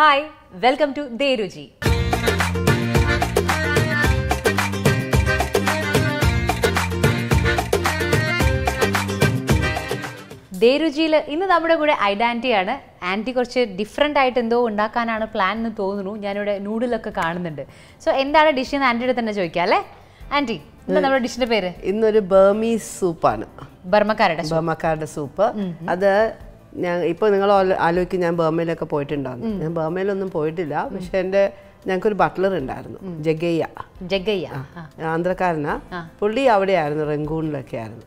Hi, welcome to Dhe Ruchi. Dhe Ruchi ഇന്ന് നമ്മുടെ കൂടെ ഐഡന്റിറ്റിയാണ്. ആന്റി കുറച്ച് ഡിഫറെന്റ് ആയിട്ട് എന്തോ ഉണ്ടാക്കാനാണ് പ്ലാൻ എന്ന് തോന്നുന്നു. ഞാനിവിടെ നൂഡിലൊക്കെ കാണുന്നുണ്ട്. സോ എന്താണ് ഡിഷ് എന്ന് ആന്റിയുടെ തന്നെ ചോദിക്കാം അല്ലേ? ആന്റി, എന്താ നമ്മുടെ ഡിഷിന്റെ പേര്? ഇന്നൊരു ബർമീസ് സൂപ്പാണ്. ബർമക്കാരുടെ സൂപ്പ്. അത് ഞാൻ ഇപ്പോൾ നിങ്ങൾ ആലോചിക്കും ഞാൻ ബർമയിലൊക്കെ പോയിട്ടുണ്ടായിരുന്നു. ഞാൻ ബർമയിലൊന്നും പോയിട്ടില്ല. പക്ഷെ ഞങ്ങൾക്കൊരു ബട്ട്ലർ ഉണ്ടായിരുന്നു, ജഗയ്യ, ആന്ധ്രക്കാരനാ. പുള്ളി അവിടെയായിരുന്നു, റംഗൂണിലൊക്കെ ആയിരുന്നു.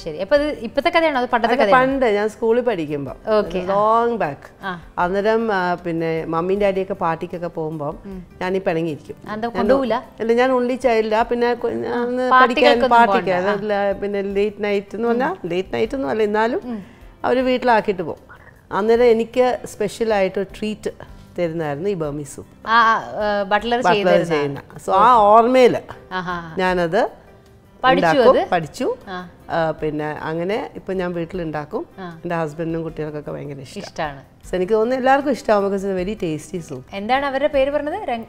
പണ്ട് ഞാൻ സ്കൂളിൽ പഠിക്കുമ്പോൾ, ലോങ് ബാക്ക്. അന്നേരം പിന്നെ മമ്മിയും ഡാഡിയൊക്കെ പാർട്ടിക്കൊക്കെ പോകുമ്പോൾ ഞാൻ ഈ പിണങ്ങിയിരിക്കും. അല്ല, ഞാൻ ഉള്ളി ചൈൽഡാ. പിന്നെ പാർട്ടിക്ക് പിന്നെ ലേറ്റ് നൈറ്റ് എന്ന് പറഞ്ഞാൽ ലേറ്റ് നൈറ്റ് ഒന്നും അല്ല, എന്നാലും അവർ വീട്ടിലാക്കിയിട്ട് പോകും. അന്നേരം എനിക്ക് സ്പെഷ്യലായിട്ട് ട്രീറ്റ് തരുന്നതായിരുന്നു ഈ ബർമീസ് സൂപ്പ്, ബട്ട്ലർ ചെയ്യുന്ന. സോ ആ ഓർമ്മയിൽ ഞാനത് പഠിച്ചു. പിന്നെ അങ്ങനെ ഇപ്പൊ ഞാൻ വീട്ടിലുണ്ടാക്കും. എൻ്റെ ഹസ്ബൻഡിനും കുട്ടികൾക്കൊക്കെ ഭയങ്കര ഇഷ്ടമാണ്. സോ എനിക്ക് തോന്നുന്നു എല്ലാവർക്കും ഇഷ്ടമാവും. Because it's a very tasty soup. എന്താണ് അവരുടെ പേര് പറഞ്ഞത്?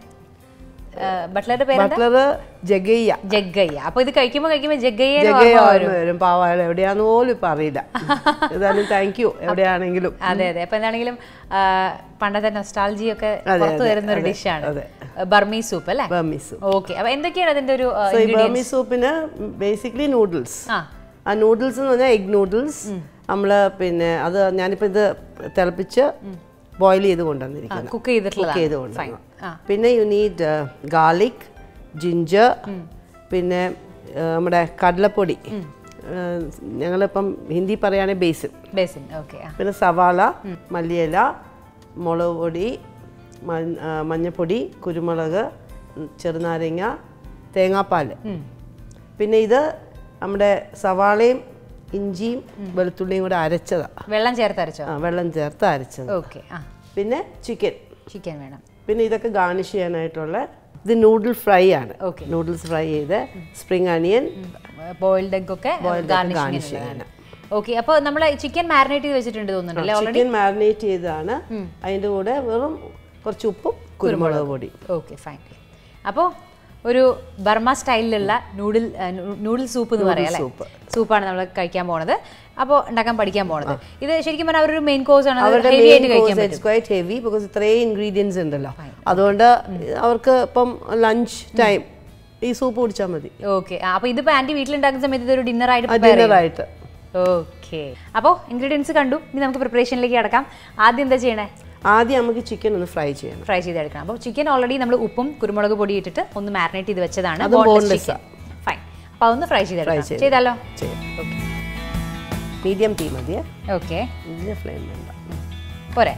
ജഗയ്യ. അപ്പൊ ഇത് കഴിക്കുമ്പോ വരും. പാവാള എവിടെയാന്ന് പോലും ഇപ്പൊ അറിയില്ല. ഏതായാലും താങ്ക് യു എവിടെയാണെങ്കിലും. അതെ അതെ. അപ്പൊ എന്താണെങ്കിലും പണ്ടത്തെ നൊസ്റ്റാൾജി ഒക്കെ പുറത്തു വരുന്ന ഒരു ഡിഷാണ് ബർമീസ് സൂപ്പ് അല്ലേ? Burmese soup. ഓക്കെ. അപ്പൊ എന്തൊക്കെയാണ് അതിന്റെ ഒരു ബർമീസ് സൂപ്പിന് ബേസിക്കലി നൂഡിൽസ്. ആ നൂഡിൽസ് എന്ന് പറഞ്ഞാൽ എഗ് നൂഡിൽസ്. നമ്മള് പിന്നെ അത് ഞാനിപ്പോ ഇത് തിളപ്പിച്ച് ബോയിൽ ചെയ്ത് കൊണ്ടുവന്നിരിക്കുന്നത്, കുക്ക് ചെയ്ത്. പിന്നെ യു നീഡ് ഗാർലിക്, ജിഞ്ചർ, പിന്നെ നമ്മുടെ കടലപ്പൊടി, ഞങ്ങളിപ്പം ഹിന്ദി പറയുകയാണെങ്കിൽ ബേസിൻ, പിന്നെ സവാള, മല്ലിയില, മുളക് പൊടി, മഞ്ഞൾപ്പൊടി, കുരുമുളക്, ചെറുനാരങ്ങ, തേങ്ങാപ്പാൽ. പിന്നെ ഇത് നമ്മുടെ സവാളയും ഇഞ്ചിയും വെളുത്തുള്ളിയും കൂടെ അരച്ചതാണ്. വെള്ളം ചേർത്ത് അരച്ചത്. പിന്നെ ചിക്കൻ വേണം. പിന്നെ ഇതൊക്കെ ഗാർണിഷ് ചെയ്യാനായിട്ടുള്ള ഇത് നൂഡിൽ ഫ്രൈ ആണ്. നൂഡിൽസ് ഫ്രൈ ചെയ്ത് സ്പ്രിംഗ് അണിയൻ, ബോയിൽഡ് എഗ് ഒക്കെ ഗാർണിഷ് ചെയ്യാനാണ്. ഓക്കെ. അപ്പോൾ നമ്മൾ ചിക്കൻ മാരിനേറ്റ് ചെയ്ത് വെച്ചിട്ടുണ്ട് തോന്നുന്നുണ്ടല്ലേ? ചിക്കൻ മാരിനേറ്റ് ചെയ്തതാണ്. അതിൻ്റെ കൂടെ വെറും കുറച്ച് ഉപ്പും കുരുമുളക് പൊടി. Okay, fine. അപ്പോൾ ഒരു ബർമ സ്റ്റൈലിലുള്ള നൂഡിൽ സൂപ്പ് എന്ന് പറയാം അല്ലേ? സൂപ്പാണ് നമ്മൾ കഴിക്കാൻ പോണത്. അപ്പോൾ ഉണ്ടാക്കാൻ പഠിക്കാൻ പോണത്. ഇത് ശരിക്കും പറഞ്ഞാൽ അവരൊരു മെയിൻ കോഴ്സ് ആണ്. ഹെവി ബിക്കോസ് ഇത്രയും ഇൻഗ്രീഡിയൻസ് ഉണ്ടല്ലോ. അതുകൊണ്ട് അവർക്ക് ഇപ്പം ലഞ്ച് ടൈം ഈ സൂപ്പ് കുടിച്ചാൽ മതി. ഓക്കെ. അപ്പോൾ ഇതിപ്പോൾ ആന്റി വീട്ടിലുണ്ടാക്കുന്ന സമയത്ത് ഇതൊരു ഡിന്നറായിട്ട്. ഓക്കെ. അപ്പോൾ ഇൻഗ്രീഡിയൻസ് കണ്ടു. ഇനി നമുക്ക് പ്രിപ്പറേഷനിലേക്ക് കിടക്കാം. ആദ്യം എന്താ ചെയ്യണേ? ആദ്യം നമുക്ക് ചിക്കൻ ഒന്ന് ഫ്രൈ ചെയ്തെടുക്കണം. അപ്പോൾ ചിക്കൻ ഓൾറെഡി നമ്മൾ ഉപ്പും കുരുമുളക് പൊടി ഇട്ടിട്ട് ഒന്ന് മാരിനേറ്റ് ചെയ്ത് വെച്ചതാണ്. ഫൈൻ. അപ്പോൾ അതൊന്ന് ഫ്രൈ ചെയ്താലോ? ഓക്കെ. മീഡിയം തീ മതിയെ. ഓക്കെ. വലിയ ഫ്ലെയിം വേണ്ട. പോരെ?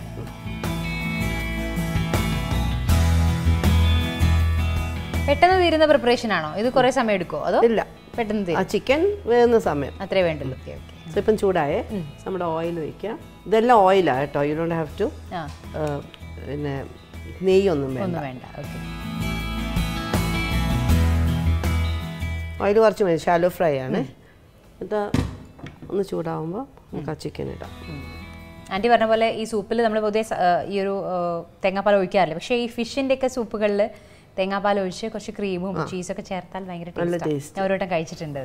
പെട്ടെന്ന് തീരുന്ന പ്രിപ്പറേഷൻ ആണോ ഇത്? കുറേ സമയം എടുക്കുമോ അതോ? ഇല്ല, പെട്ടെന്ന് തീരും. ചിക്കൻ വേകുന്ന സമയം അത്രേ വേണ്ടുള്ളൂ. ഓക്കെ. ഇപ്പം ചൂടായേ നമ്മുടെ ഓയിൽ ഒഴിക്കുക. ഇതെല്ലാം ഓയിലാണ് കേട്ടോ. യു ഡോണ്ട് ഹാവ് ടു പിന്നെ നെയ്യൊന്നും വേണ്ട. ഓക്കെ. ഓയിൽ കുറച്ച് മതി, ഷാലോ ഫ്രൈ ആണ്. ഇത് ഒന്ന് ചൂടാവുമ്പോൾ നമുക്ക് ആ ചിക്കൻ ഇടാം. ആൻറ്റി പറഞ്ഞ പോലെ ഈ സൂപ്പിൽ നമ്മൾ പൊതുവെ ഈ ഒരു തേങ്ങാപ്പാൽ ഒഴിക്കാറില്ല. പക്ഷേ ഈ ഫിഷിൻ്റെ ഒക്കെ സൂപ്പുകളിൽ തേങ്ങാപ്പാൽ ഒഴിച്ച് കുറച്ച് ക്രീമും ചീസൊക്കെ ചേർത്താൽ ഭയങ്കര ടേസ്റ്റ്. ഞാൻ ഒരു വട്ടം കഴിച്ചിട്ടുണ്ട്.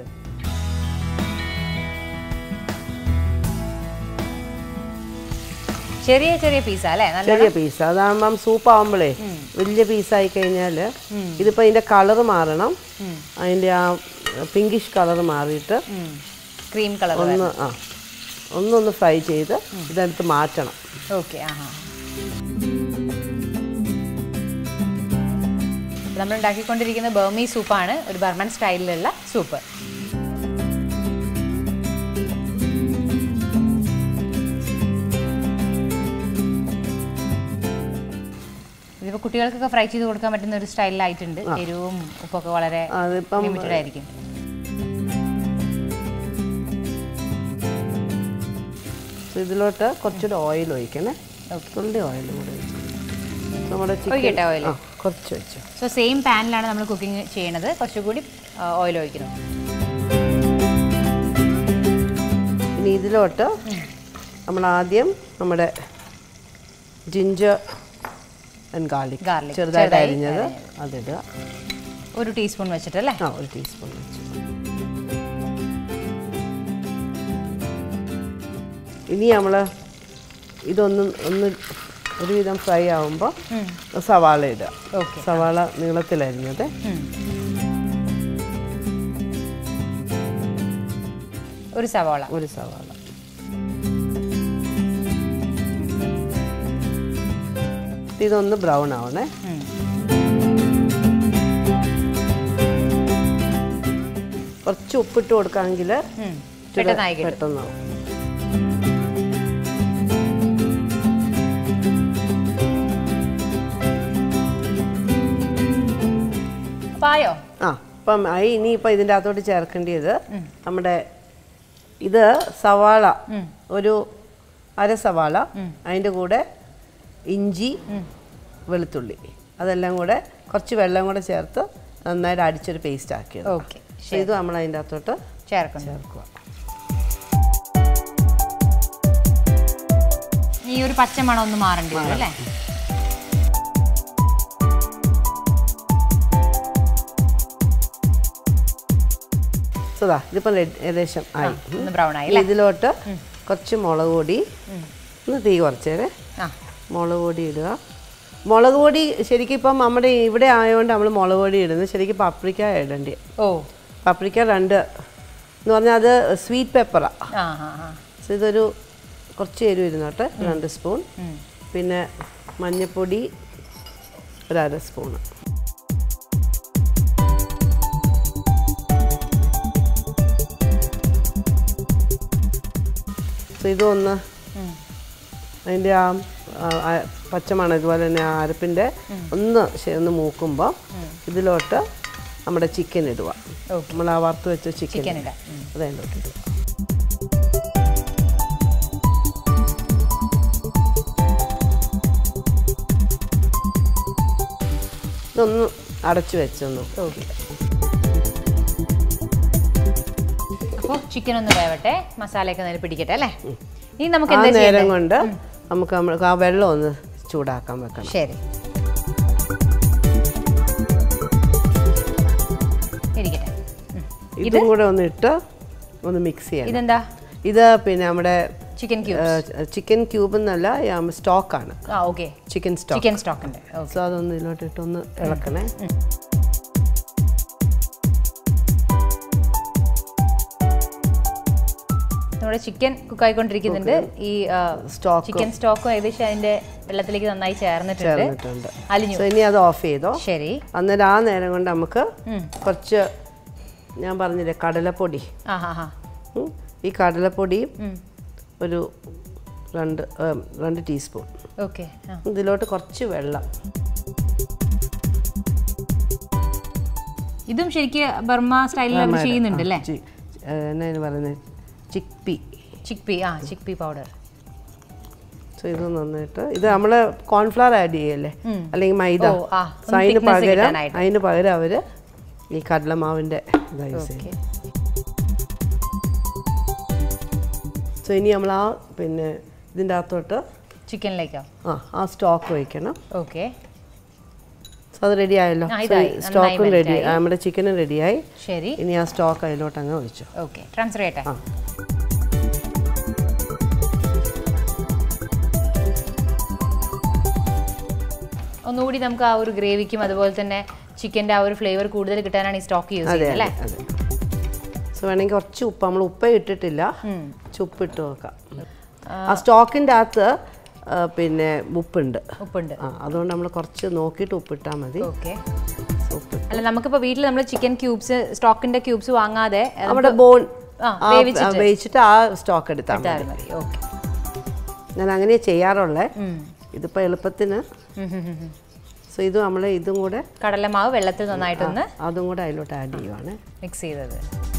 ചെറിയ പീസാ അല്ലേ? ചെറിയ പീസ്. അതാകുമ്പം സൂപ്പ് ആവുമ്പോഴേ വലിയ പീസായി കഴിഞ്ഞാൽ ഇതിപ്പോൾ അതിൻ്റെ കളർ മാറണം. അതിൻ്റെ ആ പിങ്കിഷ് കളർ മാറിയിട്ട് ക്രീം കളർ ഒന്നൊന്ന് ഫ്രൈ ചെയ്ത് ഇതെടുത്ത് മാറ്റണം. ഓക്കെ. നമ്മൾ ഉണ്ടാക്കിക്കൊണ്ടിരിക്കുന്ന ബർമീസ് സൂപ്പാണ്, ഒരു ബർമൻ സ്റ്റൈലിലുള്ള സൂപ്പ്. ഇതിപ്പോൾ കുട്ടികൾക്കൊക്കെ ഫ്രൈ ചെയ്ത് കൊടുക്കാൻ പറ്റുന്ന ഒരു സ്റ്റൈലിലായിട്ടുണ്ട്. എരിവും ഉപ്പൊക്കെ വളരെ ലിമിറ്റഡ് ആയിരിക്കും. ഇതിലോട്ട് കുറച്ചുകൂടെ ഓയിൽ ഒഴിക്കണേ. തുള്ളി ഓയിൽ കൂടെ നമ്മുടെ ഓയിൽ കുറച്ച് വെച്ചു. സോ സെയിം പാനിലാണ് നമ്മൾ കുക്കിംഗ് ചെയ്യണത്. കുറച്ചുകൂടി ഓയിൽ ഒഴിക്കണം. ഇനി ഇതിലോട്ട് നമ്മൾ ആദ്യം നമ്മുടെ ജിഞ്ചർ ആൻഡ് ഗാർലിക് ചെറുതായിട്ട് അരിഞ്ഞത് അതിടുക. 1 ടീസ്പൂൺ വെച്ചിട്ടല്ലേ? 1 ടീസ്പൂൺ വെച്ചിട്ട്. ഇനി നമ്മൾ ഇതൊന്ന് ഒരുവിധം ഫ്രൈ ആവുമ്പോൾ സവാള ഇടുക. സവാള നീളത്തിലരിഞ്ഞത്. ഒരു സവാള. ഇതൊന്ന് ബ്രൗൺ ആവണേ. കുറച്ച് ഉപ്പിട്ട് കൊടുക്കാമെങ്കിൽ പെട്ടെന്നാവും. അപ്പം ഇനിയിപ്പോൾ ഇതിൻ്റെ അകത്തോട്ട് ചേർക്കേണ്ടത് നമ്മുടെ ഇത് സവാള, ഒരു അര സവാള, അതിൻ്റെ കൂടെ ഇഞ്ചി, വെളുത്തുള്ളി, അതെല്ലാം കൂടെ കുറച്ച് വെള്ളം കൂടെ ചേർത്ത് നന്നായിട്ട് അടിച്ചൊരു പേസ്റ്റ് ആക്കിയത്. ഇത് നമ്മൾ അതിൻ്റെ അകത്തോട്ട് ചേർക്കുക. ഈ ഒരു പച്ചമണം ഒന്ന് മാറേണ്ടി വരും അല്ലേ? ഇതിപ്പം ഏകദേശം ആയി. ബ്രൗൺ ആയി. ഇതിലോട്ട് കുറച്ച് മുളക് പൊടി, ഒന്ന് തീ കുറച്ചേരെ മുളക് പൊടി ഇടുക. മുളക് പൊടി ശരിക്കും ഇപ്പം നമ്മുടെ ഇവിടെ ആയതുകൊണ്ട് നമ്മൾ മുളക് പൊടി ഇടുന്നത്. ശരിക്കും പപ്രിക്ക ഇടേണ്ടി. പപ്രിക്ക 2 എന്ന് പറഞ്ഞാൽ അത് സ്വീറ്റ് പെപ്പറാണ്. ഇതൊരു കുറച്ച് എരിവ് ഇരുന്നോട്ടെ. 2 സ്പൂൺ. പിന്നെ മഞ്ഞൾപ്പൊടി 1/2 സ്പൂണ്. ഇതൊന്ന് അതിൻ്റെ ആ പച്ചമണം ഇതുപോലെ തന്നെ ആ അരപ്പിൻ്റെ ഒന്ന് മൂക്കുമ്പോൾ ഇതിലോട്ട് നമ്മുടെ ചിക്കൻ ഇടുക. നമ്മൾ ആ വറുത്ത് വെച്ച ചിക്കൻ അതതിലോട്ട് ഇടുക. ഇതൊന്ന് അടച്ചു വെച്ചൊന്നു. അപ്പോൾ ചിക്കൻ ഒന്ന് വേവട്ടെ, മസാലയൊക്കെ നേരെ പിടിക്കട്ടെ അല്ലേ? ഇനി നമുക്ക് നേരം കൊണ്ട് നമുക്ക് ആ വെള്ളം ഒന്ന് ചൂടാക്കാൻ വെക്കണം. ശരി, ഇരിക്കട്ടെ. ഇതും കൂടെ ഒന്ന് ഇട്ട് ഒന്ന് മിക്സ് ചെയ്യണം. ഇതെന്താ? ഇത് പിന്നെ നമ്മുടെ ചിക്കൻ ക്യൂബ് എന്നല്ല, സ്റ്റോക്കാണ്. Chicken stock. സോ അതൊന്ന് ഇതിലോട്ട് ഇട്ടൊന്ന് ഇളക്കണേ. നമ്മുടെ ചിക്കൻ കുക്കായിക്കൊണ്ടിരിക്കുന്നുണ്ട്. ഈ ചിക്കൻ സ്റ്റോക്കും ഏകദേശം അതിന്റെ വെള്ളത്തിലേക്ക് നന്നായി ചേർന്നിട്ടുണ്ട്. ഇനി അത് ഓഫ് ചെയ്തോ. ശരി. അന്നേരം ആ നേരം കൊണ്ട് നമുക്ക് കുറച്ച് ഞാൻ പറഞ്ഞില്ലേ കടലപ്പൊടി, ഈ കടലപ്പൊടിയും ഒരു 2 ടീസ്പൂൺ. ഇതിലോട്ട് കുറച്ച് വെള്ളം. ഇതും ശരിക്കും ബർമ സ്റ്റൈലിൽ ചെയ്യുന്നുണ്ട് അല്ലേ? എന്നാ പറയുന്നത്, ചിക്പി പൗഡർ. സോ ഇത് നന്നായിട്ട് ഇത് നമ്മൾ കോൺഫ്ലവർ ആഡ് ചെയ്യല്ലേ, അല്ലെങ്കിൽ മൈദ. അതിന് പകരം അവർ ഈ കടലമാവിൻ്റെ ഇതാ യൂസ് ചെയ്യും. സോ ഇനി നമ്മൾ ആ പിന്നെ ഇതിൻ്റെ അകത്തോട്ട് ചിക്കനിലേക്കോ ആ സ്റ്റോക്ക് വയ്ക്കണം. ഓക്കെ. സോ അത് റെഡി ആയല്ലോ. സ്റ്റോക്കും റെഡി, നമ്മുടെ ചിക്കനും റെഡിയായി. ശരി. ഇനി ആ സ്റ്റോക്ക് അതിലോട്ട് അങ്ങ് ഒഴിച്ചു. ഓക്കെ, ട്രാൻസ്ഫർ ചെയ്യട്ടെ. ഒന്നുകൂടി നമുക്ക് ആ ഒരു ഗ്രേവിക്കും അതുപോലെ തന്നെ ചിക്കൻ്റെ ആ ഒരു ഫ്ലേവർ കൂടുതൽ കിട്ടാനാണ് ഈ സ്റ്റോക്ക് യൂസ് ചെയ്യുന്നത് അല്ലേ? സോ വേണമെങ്കിൽ കുറച്ച് ഉപ്പ്, നമ്മൾ ഉപ്പ് ഇട്ടിട്ടില്ല, ഉപ്പിട്ട് നോക്കാം. ആ സ്റ്റോക്കിൻ്റെ അകത്ത് പിന്നെ ഉപ്പുണ്ട്. അതുകൊണ്ട് നമ്മൾ കുറച്ച് നോക്കിയിട്ട് ഉപ്പിട്ടാൽ മതി. അല്ല, നമുക്കിപ്പോൾ വീട്ടിൽ നമ്മൾ ചിക്കൻ ക്യൂബ്സ്, സ്റ്റോക്കിൻ്റെ ക്യൂബ്സ് വാങ്ങാതെ നമ്മുടെ ബോൺ വേവിച്ചിട്ട് ആ സ്റ്റോക്ക് എടുത്താൽ മതി. ഞാൻ അങ്ങനെ ചെയ്യാറുള്ളേ. ഇതിപ്പോൾ എളുപ്പത്തിന്. സോ ഇത് നമ്മൾ ഇതും കൂടെ കടലമാവ് വെള്ളത്തിൽ നന്നായിട്ടൊന്ന് അതും കൂടെ അതിലോട്ട് ആഡ് ചെയ്യുവാണ്, മിക്സ് ചെയ്തത്.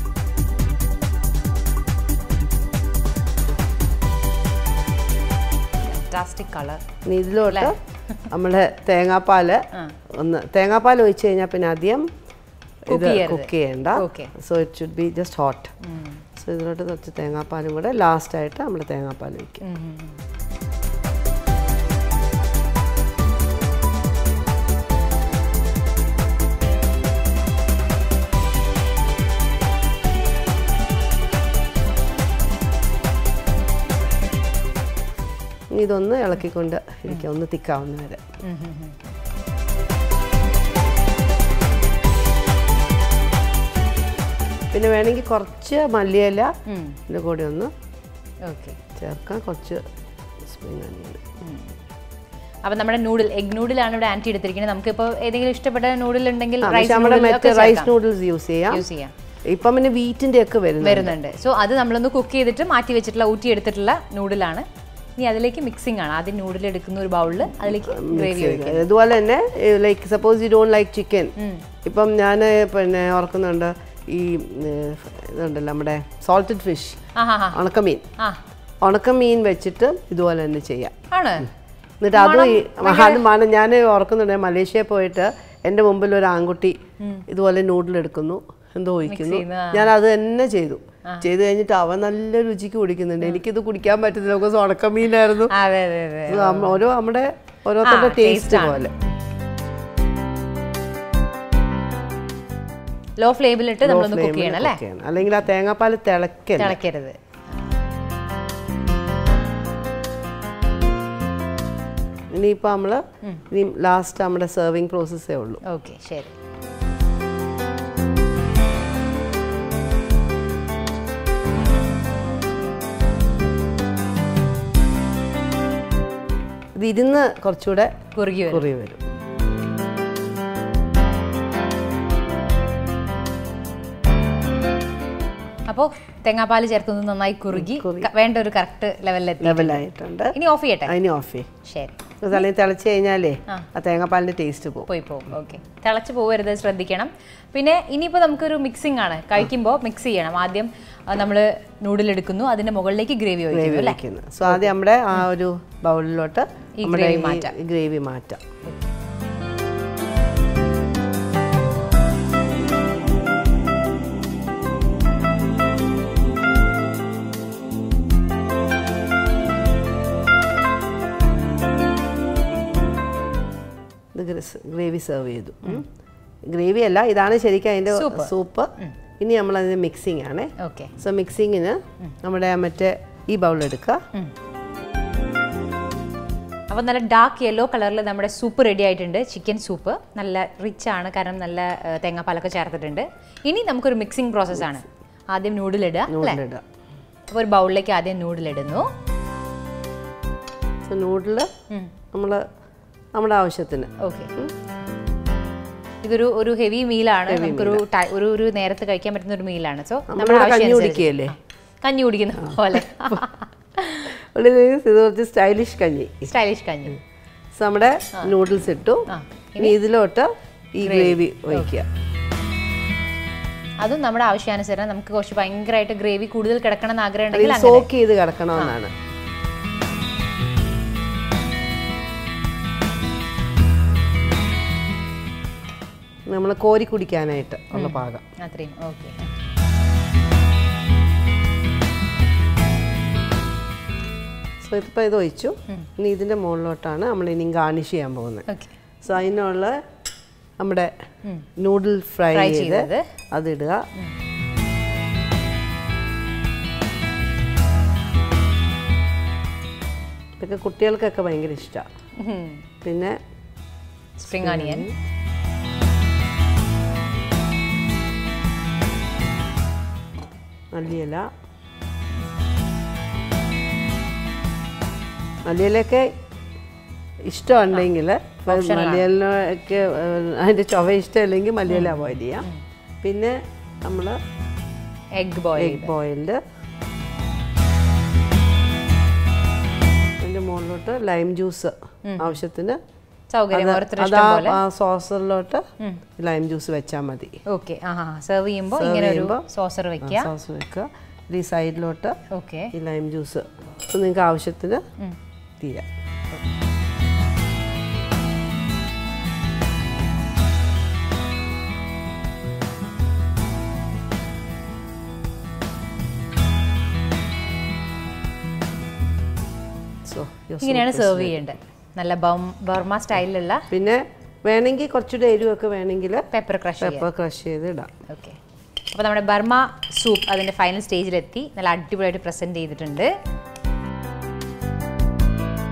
കളർ. ഇതിലോട്ട് നമ്മൾ തേങ്ങാപ്പാൽ ഒഴിച്ച് കഴിഞ്ഞാൽ പിന്നെ അധികം ഇത് കുക്ക് ചെയ്യണ്ട. So it should be just hot. So ഇതിലോട്ട് കുറച്ച് തേങ്ങാപ്പാലും കൂടെ ലാസ്റ്റായിട്ട് നമ്മൾ തേങ്ങാപ്പാൽ വയ്ക്കും. ഇതൊന്ന് ഇളക്കിക്കൊണ്ട് ഇരിക്കുക, ഒന്ന് തിക്കാവുന്ന വരെ. പിന്നെ വേണമെങ്കിൽ കുറച്ച് മല്ലിയില ഇതിൻ്റെ കൂടെ ഒന്ന് ചേർക്കാം, കുറച്ച് സ്പ്രിംഗ് അനിയൻ. അപ്പോൾ നമ്മുടെ നൂഡിൽ, എഗ് നൂഡിലാണ് ഇവിടെ ആൻറ്റി എടുത്തിരിക്കുന്നത്. നമുക്കിപ്പോൾ ഏതെങ്കിലും ഇഷ്ടപ്പെട്ട നൂഡിൽ ഉണ്ടെങ്കിൽ റൈസ് നൂഡിൽസ് യൂസ് ചെയ്യാം. ഇപ്പം പിന്നെ വീറ്റിൻ്റെ ഒക്കെ വരുന്നുണ്ട്. സോ അത് നമ്മളൊന്ന് കുക്ക് ചെയ്തിട്ട് മാറ്റി വെച്ചിട്ടുള്ള ഊറ്റിയെടുത്തിട്ടുള്ള നൂഡിലാണ്. ഇനി അതിലേക്ക് മിക്സിംഗ് ആണ്. ആദ്യം നൂഡിൽ എടുക്കുന്ന ഒരു ബൗളിൽ അതിലേക്ക് ഗ്രേവി ഒഴിക്കുക. അതുപോലെ തന്നെ like suppose you don't like chicken, ഇപ്പം ഞാൻ പിന്നെ ഓർക്കുന്നുണ്ട് ഈ ഇതുണ്ടല്ലോ നമ്മുടെ സോൾട്ടഡ് ഫിഷ്, ഉണക്കമീൻ വെച്ചിട്ട് ഇതുപോലെ തന്നെ ചെയ്യാം. എന്നിട്ട് അത് ഞാൻ ഓർക്കുന്നുണ്ട്, മലേഷ്യയിൽ പോയിട്ട് എൻ്റെ മുമ്പിൽ ഒരു ആൺകുട്ടി ഇതുപോലെ നൂഡിൽ എടുക്കുന്നു, എന്തോ ഒഴിക്കുന്നു. ഞാൻ അത് തന്നെ ചെയ്തു കഴിഞ്ഞിട്ട് അവൻ നല്ല രുചിക്ക് കുടിക്കുന്നുണ്ട്. എനിക്കിത് കുടിക്കാൻ പറ്റുന്നില്ല, നമുക്ക് ഉണക്കമീനായിരുന്നു. നമ്മുടെ ഓരോരുത്തരുടെ ടേസ്റ്റ് പോലെ. ലോ ഫ്ലെയിമിലിട്ട് നമ്മളൊന്ന് കുക്ക് ചെയ്യണം അല്ലേ? അല്ലെങ്കിൽ ആ തേങ്ങാപ്പാൽ തിളക്കരുത്. ഇനിയിപ്പോൾ നമ്മൾ ഇനി ലാസ്റ്റ് നമ്മുടെ സെർവിങ് പ്രോസസ്സേ ഉള്ളൂ. ഓക്കെ, ശരി. ഇത് ഇരുന്ന് കുറച്ചുകൂടെ കുറുകി വരും. അപ്പോൾ തേങ്ങാപ്പാൽ ചേർക്കുന്നത് നന്നായി കുറുകി വേണ്ട ഒരു കറക്റ്റ് ലെവലായിട്ടുണ്ട്. ഇനി ഓഫ് ചെയ്യട്ടെ? ഇനി ഓഫ് ചെയ്യും. ശരി. അല്ലെങ്കിൽ തിളച്ച് കഴിഞ്ഞാലേ ആ തേങ്ങാപ്പാലിൻ്റെ ടേസ്റ്റ് പോകും. ഓക്കെ, തിളച്ച് പോകരുത്, ശ്രദ്ധിക്കണം. പിന്നെ ഇനിയിപ്പോൾ നമുക്കൊരു മിക്സിംഗ് ആണ്. കഴിക്കുമ്പോൾ മിക്സ് ചെയ്യണം. ആദ്യം നമ്മൾ നൂഡിൽ എടുക്കുന്നു, അതിൻ്റെ മുകളിലേക്ക് ഗ്രേവി ഒഴിക്കുന്നു. സോ ആദ്യം നമ്മുടെ ആ ഒരു ബൗളിലോട്ട് ഗ്രേവി മാറ്റാം. ഗ്രേവി സെർവ് ചെയ്തു. ഗ്രേവി അല്ല, ഇതാണ് ശരിക്കും അതിൻ്റെ സൂപ്പ്. ഇനി നമ്മൾ അതിന് മിക്സിംഗ് ആണ്. സോ മിക്സിങ്ങിന് നമ്മുടെ മറ്റേ ഈ ബൗൾ എടുക്കുക. അപ്പോൾ നല്ല ഡാർക്ക് യെല്ലോ കളറിൽ നമ്മുടെ സൂപ്പ് റെഡി ആയിട്ടുണ്ട്. ചിക്കൻ സൂപ്പ് നല്ല റിച്ച് ആണ്, കാരണം നല്ല തേങ്ങാപ്പാലൊക്കെ ചേർത്തിട്ടുണ്ട്. ഇനി നമുക്കൊരു മിക്സിംഗ് പ്രോസസ്സാണ്. ആദ്യം നൂഡിൽ ഇടുക. അപ്പോൾ ഒരു ബൗളിലേക്ക് ആദ്യം നൂഡിൽ ഇടുന്നു. നൂഡിൽ നമ്മൾ നമ്മുടെ ആവശ്യത്തിന്. ഓക്കെ, ഇതൊരു ഹെവി മീലാണ്. നമുക്കൊരു ഒരു നേരത്തെ കഴിക്കാൻ പറ്റുന്ന ഒരു മീലാണ്. സോ നമ്മുടെ കഞ്ഞി കുടിക്കുന്ന പോലെ സ്റ്റൈലിഷ് കഞ്ഞി. സോ നമ്മുടെ നൂഡിൽസ് ഇട്ടു. ഇനി ഇതിലോട്ട് ഈ ഗ്രേവി ഒഴിക്കുക. അതും നമ്മുടെ ആവശ്യാനുസരണം. നമുക്ക് കുറച്ച് ഭയങ്കരമായിട്ട് ഗ്രേവി കൂടുതൽ കിടക്കണം എന്ന് ആഗ്രഹം ഉണ്ടെങ്കിൽ സോക്ക് ചെയ്ത് കിടക്കണമെന്നാണ്. നമ്മൾ കോരി കുടിക്കാനായിട്ട് ഉള്ള പാകം. സോ ഇപ്പോൾ ഇത് ഒഴിച്ചു. ഇനി ഇതിൻ്റെ മുകളിലോട്ടാണ് നമ്മൾ ഇനി ഗാർണിഷ് ചെയ്യാൻ പോകുന്നത്. സോ അതിനുള്ള നമ്മുടെ നൂഡിൽ ഫ്രൈ ചെയ്ത് അതിടുക. ഇതൊക്കെ കുട്ടികൾക്കൊക്കെ ഭയങ്കര ഇഷ്ടമാണ്. പിന്നെ സ്പ്രിംഗ് ഓണിയൻ, മല്ലിയില. മല്ലിയിലൊക്കെ ഇഷ്ടമുണ്ടെങ്കിൽ മല്ലിയിലൊക്കെ അതിൻ്റെ ചൊവ ഇഷ്ടമല്ലെങ്കിൽ മല്ലിയില അവോയ്ഡ് ചെയ്യാം. പിന്നെ നമ്മൾ എഗ് ബോയിൽഡ്, അതിൻ്റെ മുകളിലോട്ട് ലൈം ജ്യൂസ് ആവശ്യത്തിന് സോസറിലോട്ട് ലൈം ജ്യൂസ് വെച്ചാൽ മതി. ഓക്കെ, സെർവ് ചെയ്യുമ്പോൾ ഇങ്ങനെ ഒരു സോസർ വെക്കുക. ഈ സൈഡിലോട്ട് ഈ ലൈം ജ്യൂസ് നിങ്ങൾക്ക് ആവശ്യത്തിന് തീരാം. ഇങ്ങനെയാണ് സെർവ് ചെയ്യേണ്ടത്. നല്ല ബർമ സ്റ്റൈലിലുള്ള. പിന്നെ വേണമെങ്കിൽ കുറച്ചുകൂടെ എരിവൊക്കെ വേണമെങ്കിൽ പെപ്പർ ക്രഷ് ചെയ്ത് ഇടാം. ഓക്കെ, അപ്പോൾ നമ്മുടെ ബർമ സൂപ്പ് അതിൻ്റെ ഫൈനൽ സ്റ്റേജിലെത്തി. നല്ല അടിപൊളിയായിട്ട് പ്രസൻറ്റ് ചെയ്തിട്ടുണ്ട്.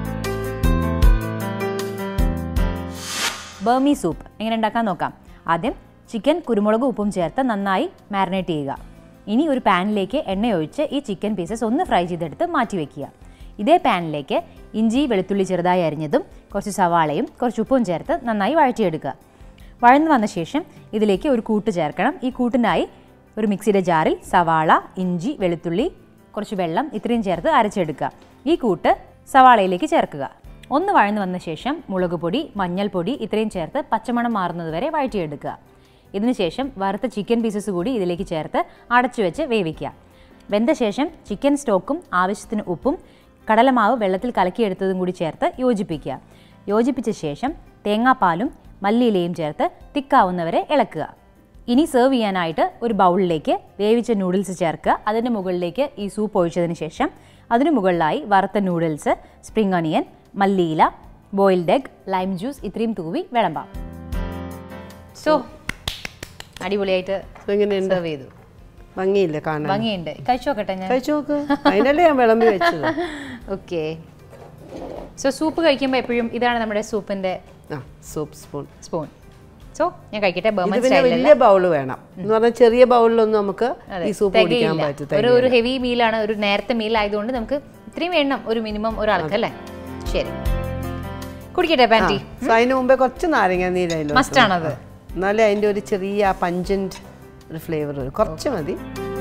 ബർമീ സൂപ്പ് എങ്ങനെ ഉണ്ടാക്കാൻ നോക്കാം. ആദ്യം ചിക്കൻ കുരുമുളകും ഉപ്പും ചേർത്ത് നന്നായി മാരിനേറ്റ് ചെയ്യുക. ഇനി ഒരു പാനിലേക്ക് എണ്ണയൊഴിച്ച് ഈ ചിക്കൻ പീസസ് ഒന്ന് ഫ്രൈ ചെയ്തെടുത്ത് മാറ്റി വയ്ക്കുക. ഇതേ പാനിലേക്ക് ഇഞ്ചി വെളുത്തുള്ളി ചെറുതായി അരിഞ്ഞതും കുറച്ച് സവാളയും കുറച്ച് ഉപ്പും ചേർത്ത് നന്നായി വഴറ്റിയെടുക്കുക. വഴന്നു വന്ന ശേഷം ഇതിലേക്ക് ഒരു കൂട്ട് ചേർക്കണം. ഈ കൂട്ടിനായി ഒരു മിക്സിയുടെ ജാറിൽ സവാള, ഇഞ്ചി, വെളുത്തുള്ളി, കുറച്ച് വെള്ളം ഇത്രയും ചേർത്ത് അരച്ചെടുക്കുക. ഈ കൂട്ട് സവാളയിലേക്ക് ചേർക്കുക. ഒന്ന് വഴന്നു വന്ന ശേഷം മുളക് പൊടി, മഞ്ഞൾപ്പൊടി ഇത്രയും ചേർത്ത് പച്ചമണം മാറുന്നത് വരെ വഴറ്റിയെടുക്കുക. ഇതിനുശേഷം വറുത്ത ചിക്കൻ പീസസ് കൂടി ഇതിലേക്ക് ചേർത്ത് അടച്ചു വെച്ച് വേവിക്കുക. വെന്ത ശേഷം ചിക്കൻ സ്റ്റോക്കും ആവശ്യത്തിന് ഉപ്പും കടലമാവ് വെള്ളത്തിൽ കലക്കിയെടുത്തതും കൂടി ചേർത്ത് യോജിപ്പിക്കുക. യോജിപ്പിച്ച ശേഷം തേങ്ങാപ്പാലും മല്ലിയിലയും ചേർത്ത് തിക്കാവുന്നവരെ ഇളക്കുക. ഇനി സെർവ് ചെയ്യാനായിട്ട് ഒരു ബൗളിലേക്ക് വേവിച്ച നൂഡിൽസ് ചേർക്കുക. അതിൻ്റെ മുകളിലേക്ക് ഈ സൂപ്പ് ഒഴിച്ചതിന് ശേഷം അതിന് മുകളിലായി വറുത്ത നൂഡിൽസ്, സ്പ്രിംഗ് ഒനിയൻ, മല്ലിയില, ബോയിൽഡ് എഗ്, ലൈം ജ്യൂസ് ഇത്രയും തൂവി വിളമ്പാം. സോ അടിപൊളിയായിട്ട് സെർവ് ചെയ്തു. ഭംഗിയില്ല കാണാൻ. ഭംഗിയുണ്ട്. കഴിച്ചു നോക്കട്ടെ ഞാൻ. കഴിച്ചു നോക്ക്. അതിനല്ലേ ഞാൻ വിളമ്പി വെച്ചത്. ഓക്കെ. സോ സൂപ്പ് കഴിക്കുമ്പോൾ എപ്പോഴും ഇതാണ് നമ്മുടെ സൂപ്പിന്റെ സൂപ്പ് സ്പൂൺ. സോ ഞാൻ കഴിക്കട്ടെ. വലിയ ബൗൾ വേണം എന്ന് പറഞ്ഞാൽ ചെറിയ ബൗളിലൊന്നും നമുക്ക് ഈ സൂപ്പ് കുടിക്കാൻ പറ്റും. ഒരു ഹെവി മീലാണ്, ഒരു നേരത്തെ മീൽ ആയതുകൊണ്ട് നമുക്ക് ഇത്രയും വേണം ഒരു മിനിമം ഒരാൾക്ക് അല്ലേ. ശരി, കുടിക്കട്ടെ പാൻറ്റി. അതിന് മുമ്പേ കുറച്ച് നാരങ്ങ നീരായാലും മസ്റ്റ് ആണത്. എന്നാലേ അതിൻ്റെ ഒരു ചെറിയ പഞ്ചന്റ് ഒരു ഫ്ലേവർ വരും. കുറച്ച് മതി.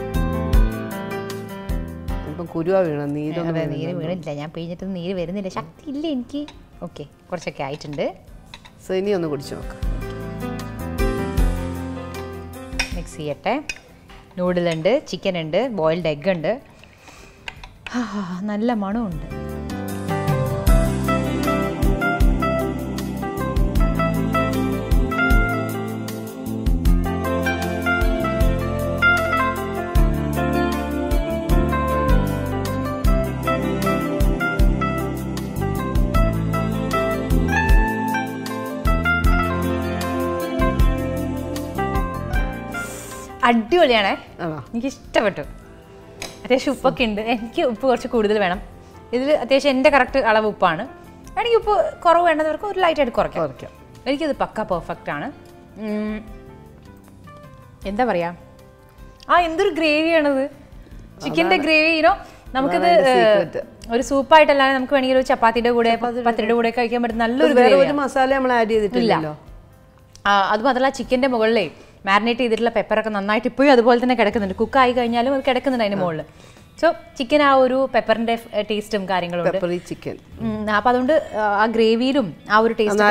ഇപ്പം കുരുവാ വീണം. നീര് വീണില്ല. ഞാൻ പിഴിഞ്ഞിട്ട് നീര് വരുന്നില്ല. ശക്തി ഇല്ല എനിക്ക്. ഓക്കെ, കുറച്ചൊക്കെ ആയിട്ടുണ്ട്. സോ ഇനി ഒന്ന് കുടിച്ചു നോക്കാം. മിക്സ് ചെയ്യട്ടെ. നൂഡിലുണ്ട്, ചിക്കൻ ഉണ്ട്, ബോയിൽഡ് എഗ് ഉണ്ട്. നല്ല മണമുണ്ട്. അടിപൊളിയാണേ. എനിക്ക് ഇഷ്ടപ്പെട്ടു. അത്യാവശ്യം ഉപ്പൊക്കെ ഉണ്ട്. എനിക്ക് ഉപ്പ് കുറച്ച് കൂടുതൽ വേണം. ഇതിൽ അത്യാവശ്യം എൻ്റെ കറക്റ്റ് അളവ് ഉപ്പാണ്. എനിക്ക് ഉപ്പ് കുറവ് വേണ്ടവർക്ക് ഒരു ലൈറ്റായിട്ട് കുറയ്ക്കാം. എനിക്കത് പക്ക പെർഫെക്റ്റ് ആണ്. എന്താ പറയാ, എന്തൊരു ഗ്രേവിയാണത്. ചിക്കൻ്റെ ഗ്രേവിനോ നമുക്കിത് ഒരു സൂപ്പായിട്ടല്ലാതെ നമുക്ക് വേണമെങ്കിൽ ഒരു ചപ്പാത്തിയുടെ കൂടെ പത്തിരിയുടെ കൂടെ കഴിക്കാൻ പറ്റും. നല്ലൊരു മസാല നമ്മൾ ആഡ് ചെയ്തിട്ടില്ലല്ലോ. അത് മാത്രമല്ല ചിക്കൻ്റെ മുകളിലേ മാരിനേറ്റ് ചെയ്തിട്ടുള്ള പെപ്പറൊക്കെ നന്നായിട്ട് ഇപ്പോഴും അതുപോലെ തന്നെ കിടക്കുന്നുണ്ട്. കുക്കായി കഴിഞ്ഞാലും അത് കിടക്കുന്നുണ്ട് അതിന് മുകളിൽ. സോ ചിക്കൻ ആ ഒരു പെപ്പറിന്റെ ടേസ്റ്റും കാര്യങ്ങളും ഉണ്ട്. അപ്പം അതുകൊണ്ട് ആ ഗ്രേവിയിലും ആ ഒരു ടേസ്റ്റ്,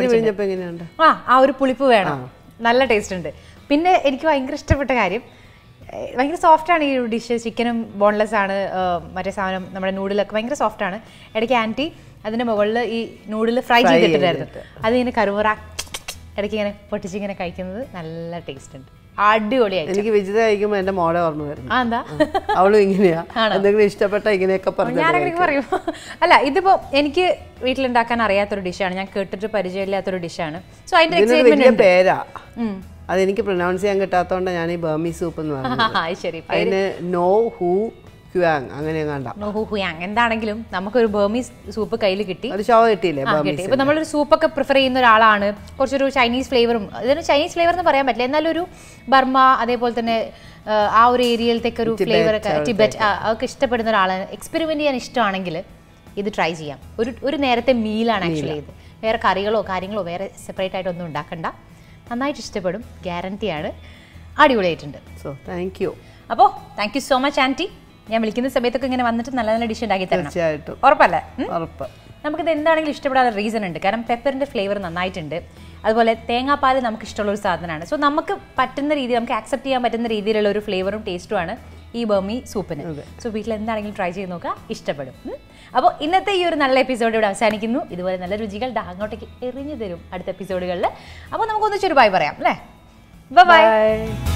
ആ ഒരു പുളിപ്പ് വേണം. നല്ല ടേസ്റ്റ് ഉണ്ട്. പിന്നെ എനിക്ക് ഭയങ്കര ഇഷ്ടപ്പെട്ട കാര്യം, ഭയങ്കര സോഫ്റ്റാണ് ഈ ഒരു ഡിഷ്. ചിക്കനും ബോൺലെസ് ആണ്. മറ്റേ സാധനം നമ്മുടെ നൂഡിലൊക്കെ ഭയങ്കര സോഫ്റ്റാണ്. ഇടയ്ക്ക് ആൻറ്റി അതിൻ്റെ മുകളിൽ ഈ നൂഡിൽ ഫ്രൈ ചെയ്തിട്ടുണ്ടായിരുന്നു. അതിങ്ങനെ കരുമുറ ഇടയ്ക്ക് ഇങ്ങനെ പൊട്ടിച്ചിങ്ങനെ കഴിക്കുന്നത് നല്ല ടേസ്റ്റ് ഉണ്ട്. അടിപൊളിയായിട്ട്. എനിക്ക് വിജിത കഴിക്കുമ്പോൾ എൻ്റെ മോളെ ഓർമ്മ വരുന്നു. എന്താ അവളും ഇങ്ങനെയാ, എന്തെങ്കിലും ഇഷ്ടപ്പെട്ട ഇങ്ങനെയൊക്കെ പറഞ്ഞു. ഞാനങ്ങനെ പറയും. അല്ല, ഇതിപ്പോ എനിക്ക് വീട്ടിലുണ്ടാക്കാൻ അറിയാത്തൊരു ഡിഷാണ്. ഞാൻ കേട്ടിട്ട് പരിചയമില്ലാത്തൊരു ഡിഷാണ്. സോ അതിന്റെ എക്സൈറ്റ്മെന്റ് പേരാ. അതെനിക്ക് പ്രൊനൗൺസ് ചെയ്യാൻ കിട്ടാത്തതുകൊണ്ട് ഞാൻ ഈ ബർമീ സൂപ്പ് എന്ന് പറഞ്ഞു. അതിന് നോ ഹൂ ഹുയാങ് അങ്ങനെ എന്താണെങ്കിലും നമുക്കൊരു ബർമീസ് സൂപ്പ് കയ്യിൽ കിട്ടി. ഇപ്പൊ നമ്മളൊരു സൂപ്പൊക്കെ പ്രിഫർ ചെയ്യുന്ന ഒരാളാണ്. കുറച്ചൊരു ചൈനീസ് ഫ്ലേവറും, ഇതിന് ചൈനീസ് ഫ്ലേവർ എന്ന് പറയാൻ പറ്റില്ല, എന്നാലും ഒരു ബർമ അതേപോലെ തന്നെ ആ ഒരു ഏരിയയിലത്തേക്ക് ഒരു ഫ്ലേവർ ഒക്കെ, ടിബറ്റ് അതൊക്കെ ഇഷ്ടപ്പെടുന്ന ഒരാളാണ്. എക്സ്പെരിമെന്റ് ചെയ്യാൻ ഇഷ്ടമാണെങ്കിൽ ഇത് ട്രൈ ചെയ്യാം. ഒരു നേരത്തെ മീലാണ് ആക്ച്വലി ഇത്. വേറെ കറികളോ കാര്യങ്ങളോ വേറെ സെപ്പറേറ്റ് ആയിട്ടൊന്നും ഉണ്ടാക്കണ്ട. നന്നായിട്ട് ഇഷ്ടപ്പെടും, ഗ്യാരണ്ടിയാണ്. അടിപൊളിയായിട്ടുണ്ട്. So thank you. അപ്പോൾ thank you so much aunty. ഞാൻ വിളിക്കുന്ന സമയത്തൊക്കെ ഇങ്ങനെ വന്നിട്ട് നല്ല നല്ല ഡിഷ് ഉണ്ടാക്കി തരണം. തീർച്ചയായിട്ടും. ഉറപ്പല്ലേ? ഉറപ്പ്. നമുക്കിത് എന്താണെങ്കിലും ഇഷ്ടപ്പെടാൻ റീസൺ ഉണ്ട്. കാരണം പെപ്പറിൻ്റെ ഫ്ലേവർ നന്നായിട്ടുണ്ട്. അതുപോലെ തേങ്ങാപ്പാൽ നമുക്ക് ഇഷ്ടമുള്ള ഒരു സാധനമാണ്. സോ നമുക്ക് പറ്റുന്ന രീതിയിൽ, നമുക്ക് ആക്സെപ്റ്റ് ചെയ്യാൻ പറ്റുന്ന രീതിയിലുള്ള ഒരു ഫ്ലേവറും ടേസ്റ്റുമാണ് ഈ ബർമി സൂപ്പിന്. സോ വീട്ടിൽ എന്താണെങ്കിലും ട്രൈ ചെയ്ത് നോക്കുക, ഇഷ്ടപ്പെടും. അപ്പോൾ ഇന്നത്തെ ഈ ഒരു നല്ല എപ്പിസോഡ് ഇവിടെ അവസാനിക്കുന്നു. ഇതുപോലെ നല്ല രുചികൾ അങ്ങോട്ടേക്ക് എറിഞ്ഞു തരും അടുത്ത എപ്പിസോഡുകളിൽ. അപ്പോൾ നമുക്കൊന്നിച്ചൊരു ബൈ പറയാം അല്ലേ? ബൈ.